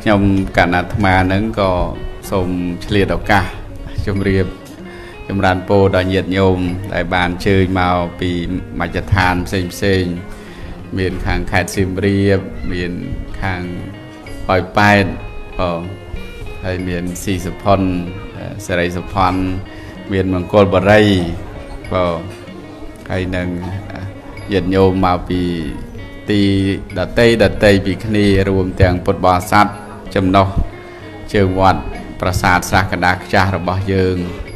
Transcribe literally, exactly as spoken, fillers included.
nhom cả nát mà nâng có sôm liệt độc cả chôm riệp chôm ran po đòi nhiệt nhôm đại bàn chơi màu bị mà chặt than xinh xinh miền khang khai sim riệp miền khang hỏi bay ờ hay miền si sập phòn sợi sập phòn miền măng côn bờ ray ờ hay nâng nhiệt nhôm màu bịตีดัดเตยดัดเตยปีคณีรวมแต่งปดบอสัตจำนวนเชิงวัดประสาทสากระดาษจาระบะเยิง